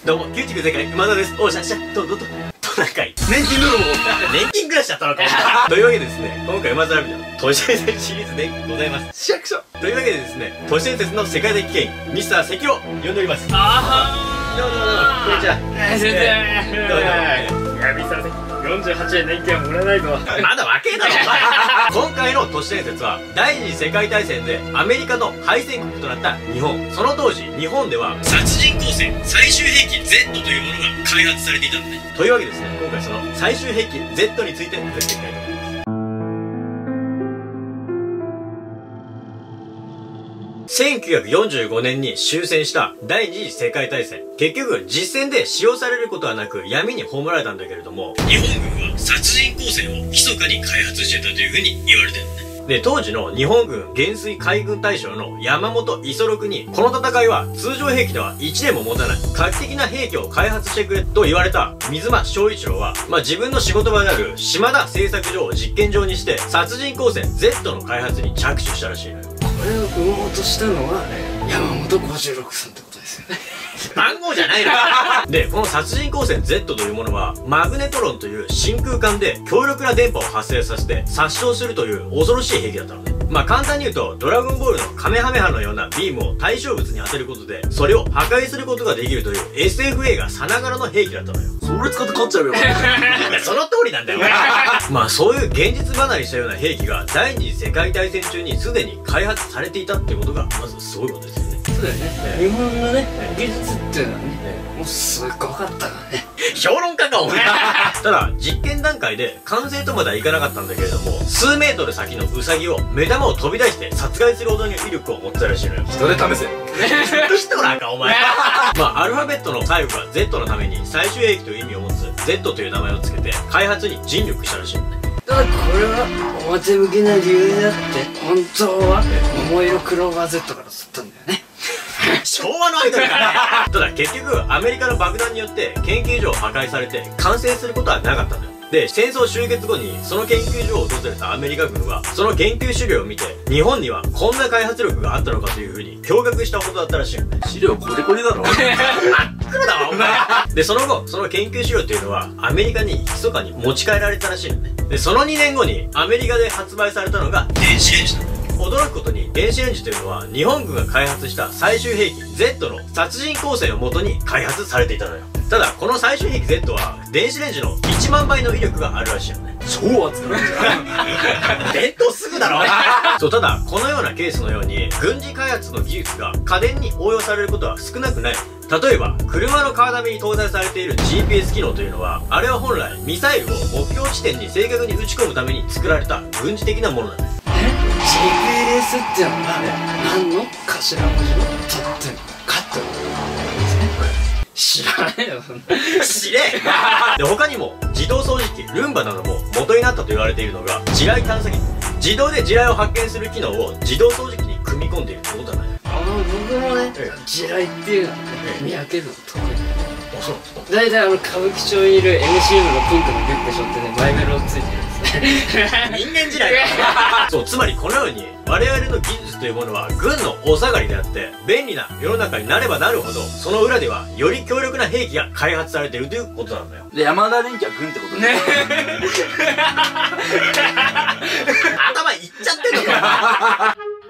どうも、キューティク世界、馬田です。おしゃしゃ、トナカイ。年金泥棒年金暮らしだったのかというわけでですね、今回馬田ラビの都市伝説シリーズでございます。 市役所というわけでですね、都市伝説の世界的権威、ミスター関を呼んでおります。どうも、こんにちは。 先生いや、ミスター関48円年金はもらえないぞ。 まだ若えだろ今回の都市伝説は第二次世界大戦でアメリカの敗戦国となった日本。その当時日本では殺人光線最終兵器 Z というものが開発されていたんだね。というわけでですね、今回その最終兵器 Z について触れていきたいと思います。1945年に終戦した第二次世界大戦。結局実戦で使用されることはなく闇に葬られたんだけれども、日本軍は殺人光線を密かに開発してたというふうに言われてるんだね。で、当時の日本軍元帥海軍大将の山本五十六に、この戦いは通常兵器では1年も持たない画期的な兵器を開発してくれと言われた水間正一郎は、自分の仕事場である島田製作所を実験場にして殺人光線 Z の開発に着手したらしいのよ。 これを生もうとしたのは山本56さんってことですよね。 番号じゃないので、この殺人光線 Z というものはマグネトロンという真空管で強力な電波を発生させて殺傷するという恐ろしい兵器だったのね。簡単に言うとドラゴンボールのカメハメハのようなビームを対象物に当てることでそれを破壊することができるという SF 映画さながらの兵器だったのよ。 それ使って勝っちゃうよ。 いや、その通りなんだよそういう現実離れしたような兵器が第二次世界大戦中にすでに開発されていたってことがまずすごいことですよね。 そうだよね。日本のね技術っていうのはねもうすごかったからね。 評論家かお前ただ実験段階で完成とまではいかなかったんだけれども、数メートル先のウサギを目玉を飛び出して殺害するほどの威力を持ってたらしいのよ。 人で試せヒトラーかお前アルファベットの最後が Z のために最終兵器という意味を持つ Z という名前を付けて開発に尽力したらしいのね。 ただこれは表向きな理由であって本当は桃色クローバー Z から吸ったんだよね。 昭和のアイドルかねただ結局アメリカの爆弾によって研究所を破壊されて完成することはなかったんだよ。で、戦争終結後にその研究所を訪れたアメリカ軍はその研究資料を見て日本にはこんな開発力があったのかというふうに驚愕したことだったらしいよね。 資料コリコリだろ真っ黒だわお前で、その後その研究資料っていうのはアメリカに密かに持ち帰られたらしいのね。で、その2年後にアメリカで発売されたのが電子レンジだ。驚くことに電子レンジというのは日本軍が開発した最終兵器 Z の殺人光線をもとに開発されていたのよ。ただこの最終兵器 Z は電子レンジの1万倍の威力があるらしいよね。 超熱くなっちゃう弁当すぐだろそう、ただこのようなケースのように軍事開発の技術が家電に応用されることは少なくない。例えば車のカーナビに搭載されている GPS 機能というのは、あれは本来ミサイルを目標地点に正確に撃ち込むために作られた軍事的なものなんです。 GPS ってのは何の頭文字のとってんのかってことですね。知らねえよそんな知れで、他にも自動掃除機ルンバなども元になったと言われているのが地雷探査機。自動で地雷を発見する機能を自動掃除機に組み込んでいるってことだね。 僕もね地雷っていうのはね見分けるの得意。 あ、そうだいたい歌舞伎町にいる MCM のピンクのリュック背負ってねマイメロついてるんですね人間地雷そう、つまりこのように我々の技術というものは軍のお下がりであって便利な世の中になればなるほど、その裏ではより強力な兵器が開発されているということなんだよ。 で、山田電機は軍ってことね頭いっちゃってんのか